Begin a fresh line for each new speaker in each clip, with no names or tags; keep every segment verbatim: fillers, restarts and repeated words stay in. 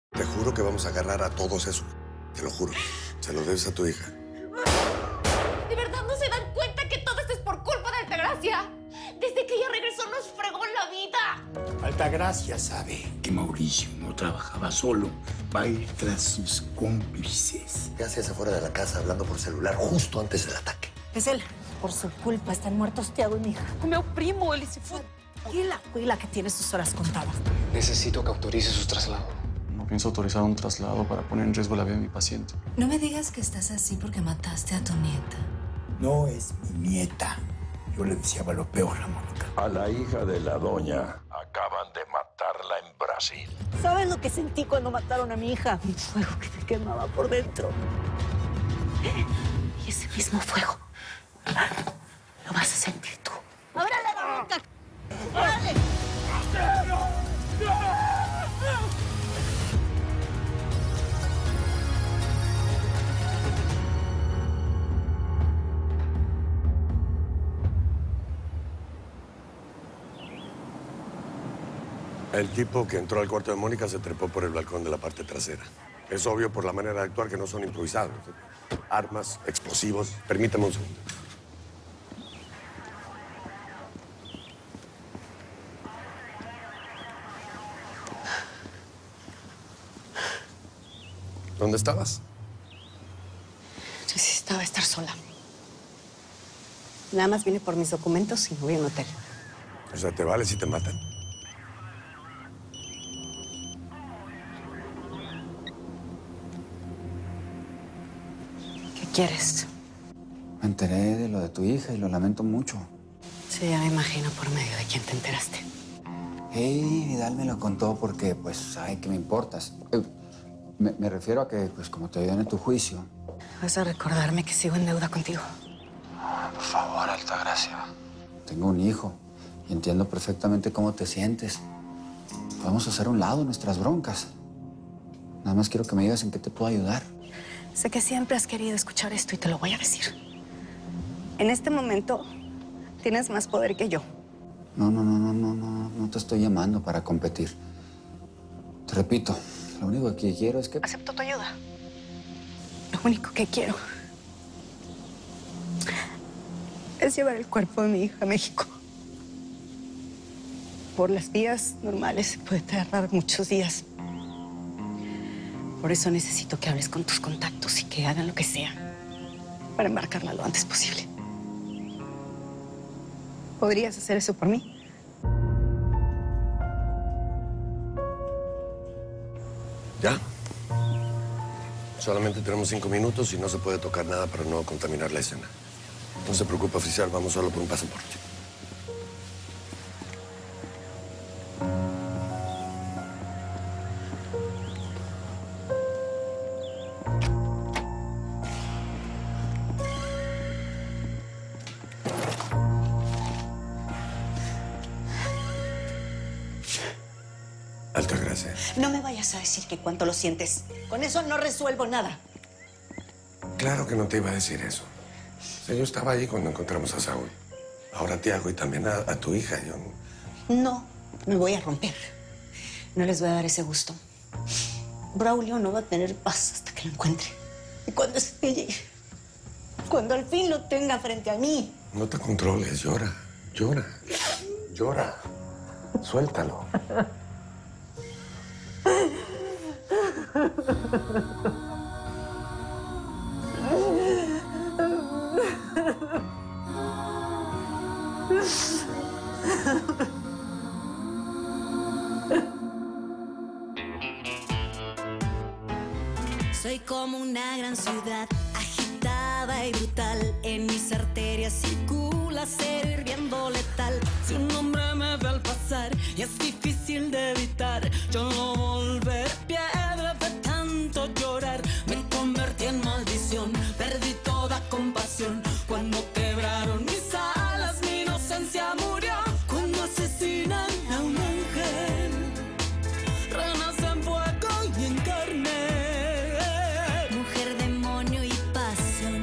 Te juro que vamos a agarrar a todos esos. Te lo juro. Se lo debes a tu hija.
¿De verdad no se dan cuenta que todo esto es por culpa de Altagracia? Desde que ella regresó nos fregó la vida.
Altagracia sabe que Mauricio no trabajaba solo. Va a ir tras sus cómplices.
¿Qué hacías afuera de la casa hablando por celular justo antes del ataque?
Es él. Por su culpa están muertos Tiago y mi hija.
O meu primo, ele se foi.
Y la huila que tiene sus horas contadas.
Necesito que autorice su traslado.
No pienso autorizar un traslado para poner en riesgo la vida de mi paciente.
No me digas que estás así porque mataste a tu nieta.
No es mi nieta. Yo le deseaba lo peor a Mónica.
A la hija de la doña acaban de matarla en Brasil.
¿Sabes lo que sentí cuando mataron a mi hija? Un fuego que te quemaba por dentro. Y ese mismo fuego lo vas a sentir tú. ¡Ábrale la boca! ¡Ábrale!
El tipo que entró al cuarto de Mónica se trepó por el balcón de la parte trasera. Es obvio por la manera de actuar que no son improvisados. Armas, explosivos. Permítame un segundo. ¿Dónde estabas?
Necesitaba estar sola. Nada más vine por mis documentos y me voy a un hotel.
O sea, ¿te vale si te matan?
¿Qué quieres?
Me enteré de lo de tu hija y lo lamento mucho.
Sí, ya me imagino por medio de quién te enteraste.
Hey, Vidal me lo contó porque, pues, sabe que me importas. Eh, Me, me refiero a que, pues, como te ayudé en tu juicio.
Vas a recordarme que sigo en deuda contigo.
Por favor, Altagracia. Tengo un hijo y entiendo perfectamente cómo te sientes. Podemos hacer a un lado nuestras broncas. Nada más quiero que me digas en qué te puedo ayudar.
Sé que siempre has querido escuchar esto y te lo voy a decir. En este momento tienes más poder que yo.
No, no, no, no, no, no, no te estoy llamando para competir. Te repito, lo único que quiero es que...
Acepto tu ayuda. Lo único que quiero es llevar el cuerpo de mi hija a México. Por las vías normales se puede tardar muchos días. Por eso necesito que hables con tus contactos y que hagan lo que sea para embarcarla lo antes posible. ¿Podrías hacer eso por mí?
¿Ya? Solamente tenemos cinco minutos y no se puede tocar nada para no contaminar la escena. No se preocupe, oficial, vamos solo por un pasaporte. Altagracia.
No me vayas a decir que cuánto lo sientes. Con eso no resuelvo nada.
Claro que no te iba a decir eso. O sea, yo estaba ahí cuando encontramos a Saúl. Ahora a Tiago y también a, a tu hija. Yo...
No, me voy a romper. No les voy a dar ese gusto. Braulio no va a tener paz hasta que lo encuentre. Y cuando esté allí, cuando al fin lo tenga frente a mí.
No te controles, llora, llora, llora. Suéltalo.
Soy como una gran ciudad, agitada y brutal. En mis arterias circula acero hirviendo letal. Su nombre me ve al pasar y es difícil de evitar. Yo no volveré piedra de tanto llorar. Me convertí en maldición, perdí toda compasión. Cuando quebraron mis alas, mi inocencia murió. Cuando asesinan a un ángel, renace en fuego y en carne. Mujer, demonio y pasión.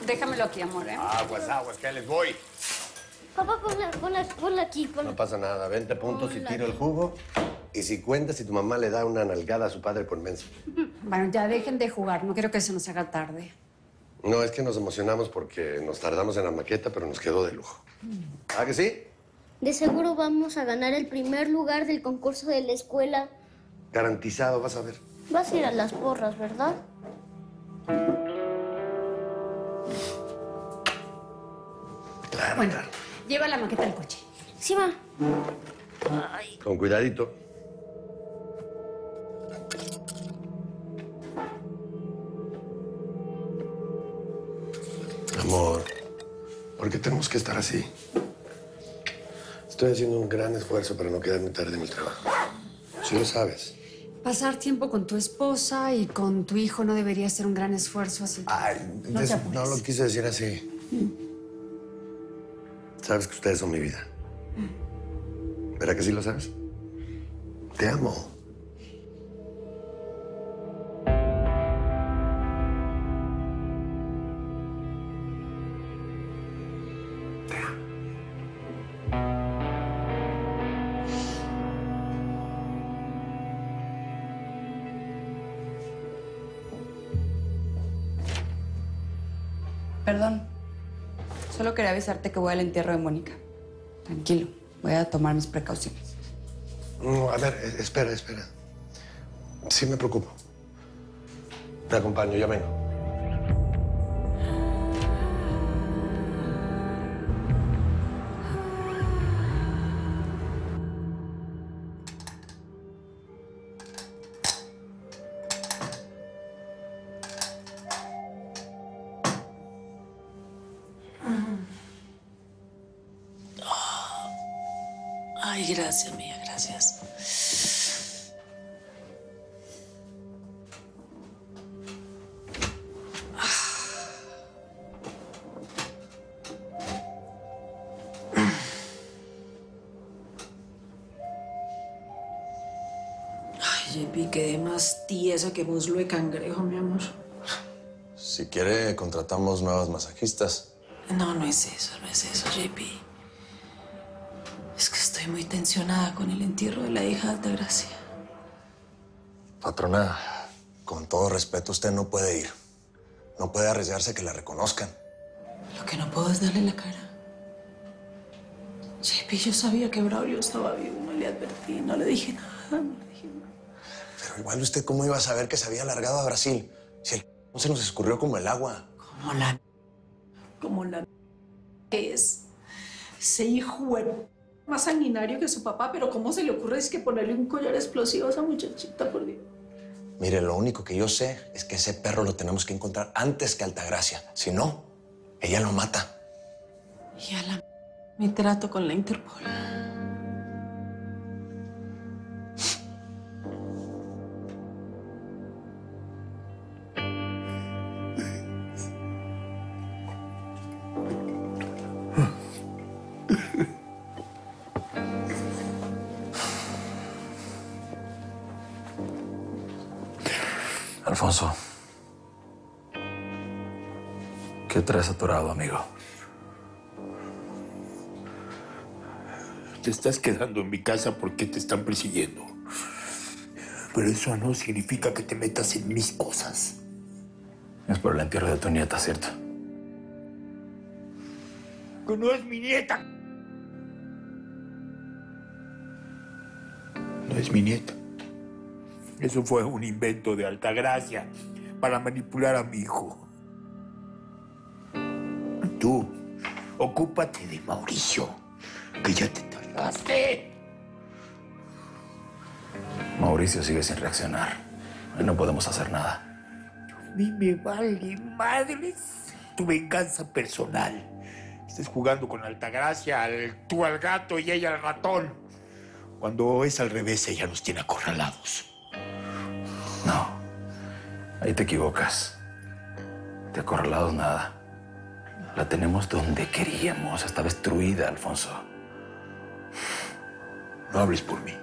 Déjamelo aquí, amor, ¿eh?
Aguas, aguas, que ahí les voy.
Papá, ponla, ponla, ponla aquí. Ponla.
No pasa nada, veinte puntos y tiro el jugo. Y si cuentas si tu mamá le da una nalgada a su padre por menso.
Bueno, ya dejen de jugar. No quiero que se nos haga tarde.
No, es que nos emocionamos porque nos tardamos en la maqueta, pero nos quedó de lujo. ¿Ah, que sí?
De seguro vamos a ganar el primer lugar del concurso de la escuela.
Garantizado, vas a ver.
Vas a ir a las porras, ¿verdad?
Claro,
Bueno,
claro.
lleva la maqueta al coche.
Sí, ma.
Ay. Con cuidadito. Amor, ¿por qué tenemos que estar así? Estoy haciendo un gran esfuerzo para no quedarme tarde en el trabajo. Sí lo sabes.
Pasar tiempo con tu esposa y con tu hijo no debería ser un gran esfuerzo, así que
Ay,
no te
des-
apures.
no lo quise decir así. Sabes que ustedes son mi vida. ¿Verdad que sí lo sabes? Te amo.
Perdón. Solo quería avisarte que voy al entierro de Mónica. Tranquilo, voy a tomar mis precauciones.
No, a ver, eh, espera, espera. Sí me preocupo. Te acompaño, ya vengo.
Ay, gracias, mía, gracias. Ay, J P, quedé más tiesa que muslo de cangrejo, mi amor.
Si quiere, contratamos nuevas masajistas.
No, no es eso, no es eso, J P. Es que estoy muy tensionada con el entierro de la hija de Altagracia.
Patrona, con todo respeto, usted no puede ir. No puede arriesgarse a que la reconozcan.
Lo que no puedo es darle la cara. J P, yo sabía que Braulio estaba vivo, no le advertí, no le dije nada, no le dije nada.
Pero igual, ¿usted cómo iba a saber que se había largado a Brasil? Si el no se nos escurrió como el agua.
Como la... Como la... que es. Ese hijo de- más sanguinario que su papá, pero ¿cómo se le ocurre es que ponerle un collar explosivo a esa muchachita, por Dios?
Mire, lo único que yo sé es que ese perro lo tenemos que encontrar antes que Altagracia. Si no, ella lo mata.
Y a la... mi trato con la Interpol.
Alfonso, ¿qué traes atorado, amigo?
Te estás quedando en mi casa porque te están persiguiendo. Pero eso no significa que te metas en mis cosas.
Es por el entierro de tu nieta, ¿cierto?
Que no es mi nieta. No es mi nieta. Eso fue un invento de Altagracia para manipular a mi hijo. Tú, ocúpate de Mauricio, que ya te tardaste.
Mauricio sigue sin reaccionar. Ahí no podemos hacer nada.
A mí me vale madres tu venganza personal. Estás jugando con Altagracia, al, tú al gato y ella al ratón. Cuando es al revés, ella nos tiene acorralados.
No, ahí te equivocas. De acorralados nada. La tenemos donde queríamos. Está destruida, Alfonso.
No hables por mí.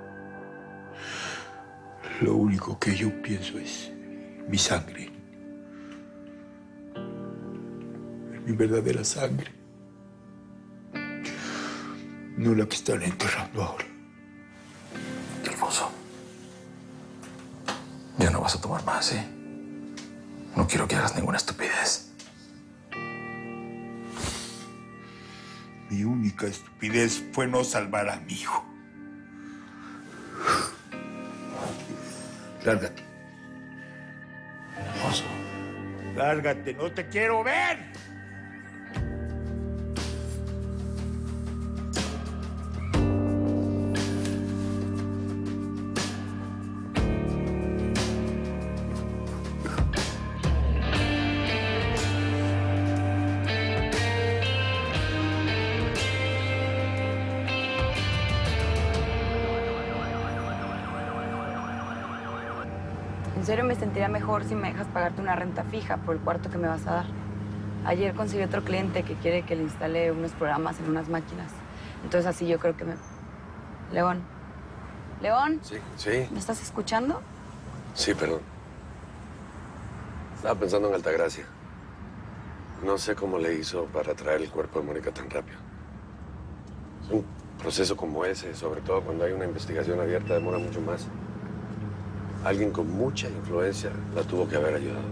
Lo único que yo pienso es mi sangre. mi verdadera sangre. No la que están enterrando ahora.
Alfonso, ya no vas a tomar más, ¿eh? No quiero que hagas ninguna estupidez.
Mi única estupidez fue no salvar a mi hijo. Lárgate.
Alfonso.
Lárgate, no te quiero ver.
En serio me sentiría mejor si me dejas pagarte una renta fija por el cuarto que me vas a dar. Ayer conseguí otro cliente que quiere que le instale unos programas en unas máquinas. Entonces así yo creo que me... León. León.
Sí, sí.
¿Me estás escuchando?
Sí, perdón. Estaba pensando en Altagracia. No sé cómo le hizo para traer el cuerpo de Mónica tan rápido. Es un proceso como ese, sobre todo cuando hay una investigación abierta, demora mucho más. Alguien con mucha influencia la tuvo que haber ayudado.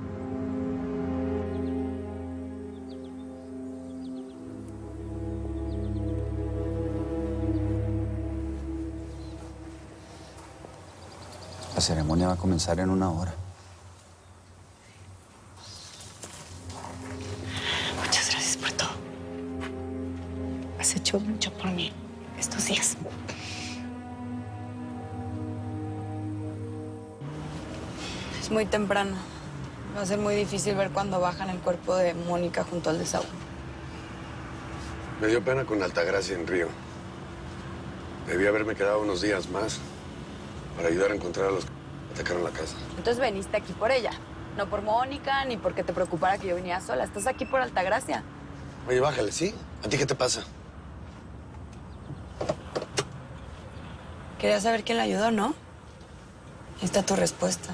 La ceremonia va a comenzar en una hora.
Muchas gracias por todo. Has hecho mucho por mí estos días.
Es muy temprano. Va a ser muy difícil ver cuando bajan el cuerpo de Mónica junto al desahogo.
Me dio pena con Altagracia en Río. Debí haberme quedado unos días más para ayudar a encontrar a los que atacaron la casa.
Entonces veniste aquí por ella. No por Mónica, ni porque te preocupara que yo viniera sola. Estás aquí por Altagracia.
Oye, bájale, ¿sí? ¿A ti qué te pasa?
Quería saber quién la ayudó, ¿no? Ahí está tu respuesta.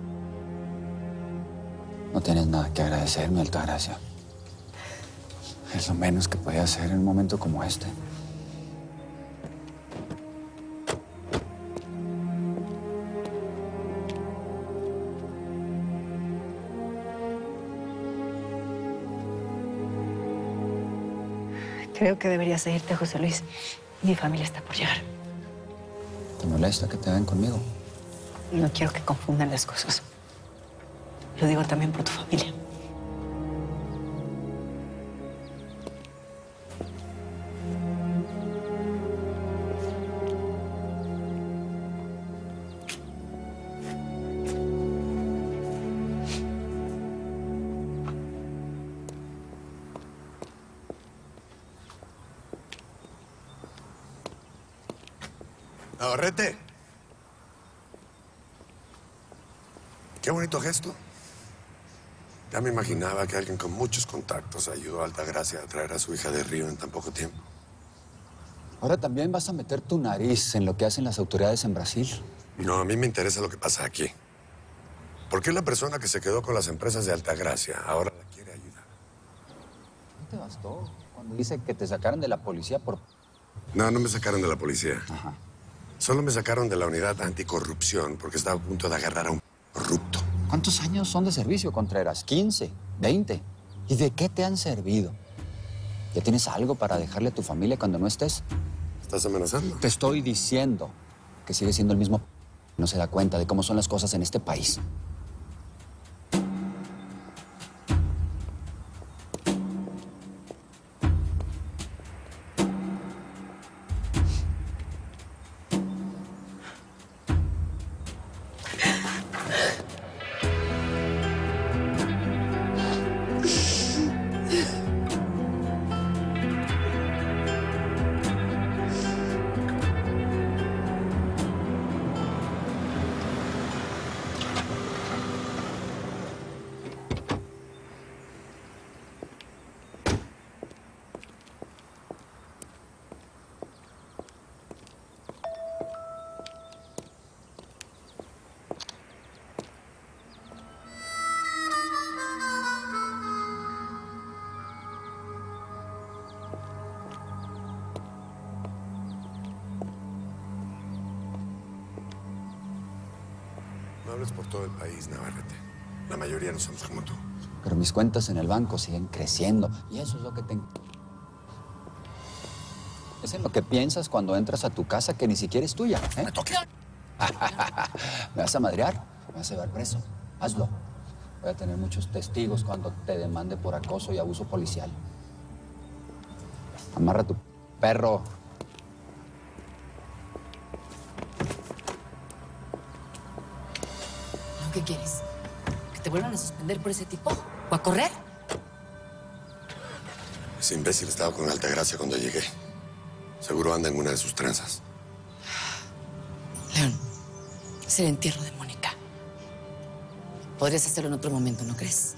No tienes nada que agradecerme, Altagracia. Es lo menos que podía hacer en un momento como este.
Creo que deberías irte, José Luis. Mi familia está por llegar.
¿Te molesta que te vean conmigo?
No quiero que confundan las cosas. Lo digo también por tu familia.
Navarrete. Qué bonito gesto. Ya me imaginaba que alguien con muchos contactos ayudó a Altagracia a traer a su hija de Río en tan poco tiempo.
Ahora también vas a meter tu nariz en lo que hacen las autoridades en Brasil.
No, a mí me interesa lo que pasa aquí. ¿Por qué la persona que se quedó con las empresas de Altagracia ahora la quiere ayudar?
¿No te bastó cuando dice que te sacaron de la policía por...?
No, no me sacaron de la policía.
Ajá.
Solo me sacaron de la unidad anticorrupción porque estaba a punto de agarrar a un corrupto.
¿Cuántos años son de servicio, Contreras? ¿quince? ¿veinte? ¿Y de qué te han servido? ¿Ya tienes algo para dejarle a tu familia cuando no estés?
¿Estás amenazando?
Te estoy diciendo que sigue siendo el mismo... No se da cuenta de cómo son las cosas en este país.
hables por todo el país, Navarrete. La mayoría no somos como tú.
Pero mis cuentas en el banco siguen creciendo. Y eso es lo que te... Es en lo que piensas cuando entras a tu casa que ni siquiera es tuya, ¿eh?
¡Me toques!
¿Me vas a madrear? ¿Me vas a llevar preso? Hazlo. Voy a tener muchos testigos cuando te demande por acoso y abuso policial. Amarra a tu perro.
¿Qué quieres? ¿Que te vuelvan a suspender por ese tipo? ¿O a correr?
Ese imbécil estaba con Altagracia cuando llegué. Seguro anda en una de sus tranzas.
León, es el entierro de Mónica. Podrías hacerlo en otro momento, ¿no crees?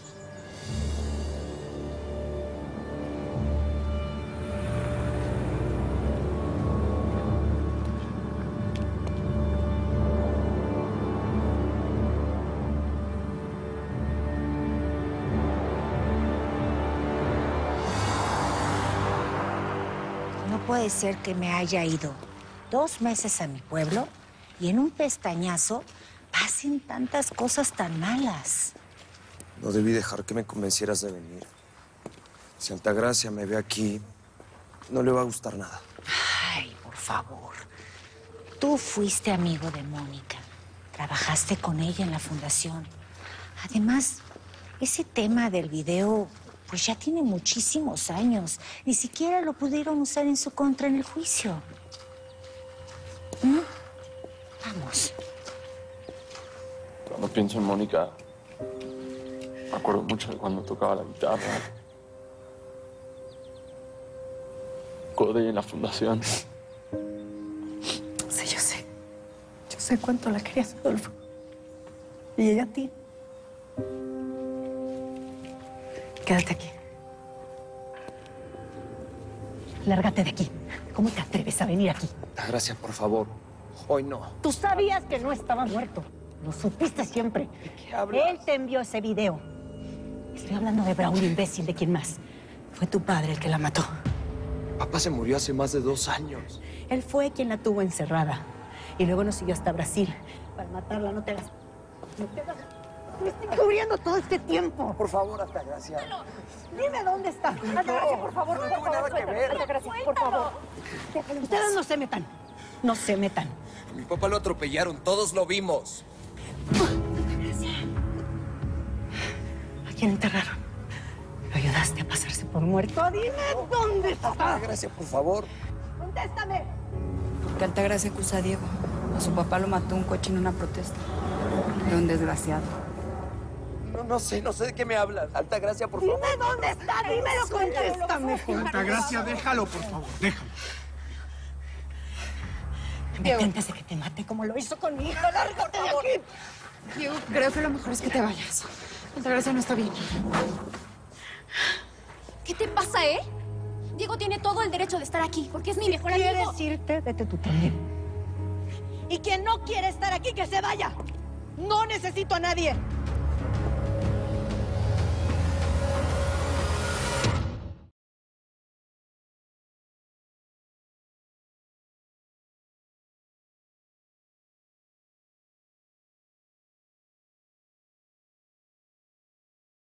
No puede ser que me haya ido dos meses a mi pueblo y en un pestañazo pasen tantas cosas tan malas.
No debí dejar que me convencieras de venir. Si Altagracia me ve aquí, no le va a gustar nada.
Ay, por favor. Tú fuiste amigo de Mónica. Trabajaste con ella en la fundación. Además, ese tema del video, pues ya tiene muchísimos años. Ni siquiera lo pudieron usar en su contra en el juicio. ¿Mm? Vamos.
Cuando pienso en Mónica, me acuerdo mucho de cuando tocaba la guitarra. Con ella en la fundación.
Sí, yo sé. Yo sé cuánto la querías, Adolfo. Y ella a ti. Quédate aquí. Lárgate de aquí. ¿Cómo te atreves a venir aquí?
Altagracia, por favor. Hoy no.
Tú sabías que no estaba muerto. Lo supiste siempre.
¿De qué hablas?
Él te envió ese video. Estoy hablando de Braulio, imbécil. ¿De quién más? Fue tu padre el que la mató.
Papá se murió hace más de dos años.
Él fue quien la tuvo encerrada. Y luego nos siguió hasta Brasil para matarla. No te hagas... No te hagas... Me estoy cubriendo todo este tiempo.
Por favor, Altagracia.
Dime dónde está. Altagracia, por favor.
No
por
tuve
favor,
nada que
suéltalo.
ver.
Altagracia, por favor. Ustedes no se metan. No se metan.
A mi papá lo atropellaron. Todos lo vimos.
¿A quién enterraron? Lo ayudaste a pasarse por muerto. Dime dónde está.
Altagracia, por favor.
Contéstame.
Porque Altagracia acusa a Diego. A su papá lo mató un coche en una protesta. Era un desgraciado.
No, no sé, no sé de qué me hablas. Altagracia, por favor.
Dime dónde está. Dímelo, contéstame.
Altagracia, déjalo, por favor, déjalo.
Vete antes de que te mate como lo hizo con mi hija. Lárgate de aquí.
Diego, creo que lo mejor es que te vayas. Altagracia no está bien.
¿Qué te pasa, eh? Diego tiene todo el derecho de estar aquí, porque es mi mejor amigo.
¿Quieres irte? Vete tú también. Y quien no quiere estar aquí, que se vaya. No necesito a nadie.